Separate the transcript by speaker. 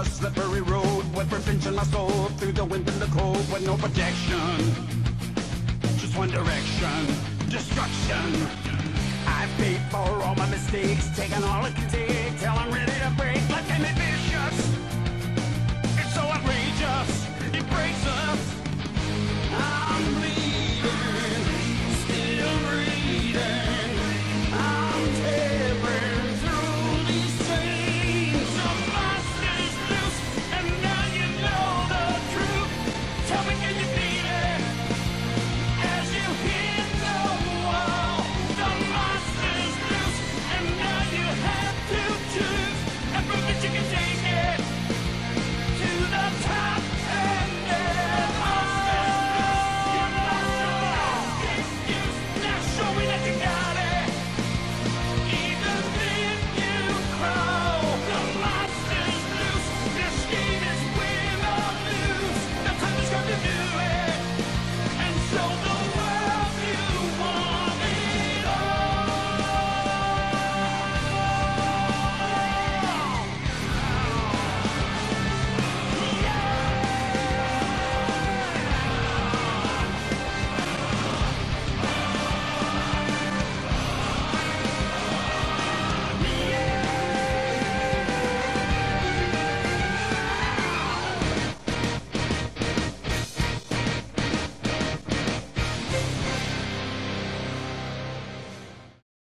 Speaker 1: slippery road with revenge in my soul, through the wind and the cold with no protection. Just one direction, destruction. I've paid for all my mistakes, taken all it can take.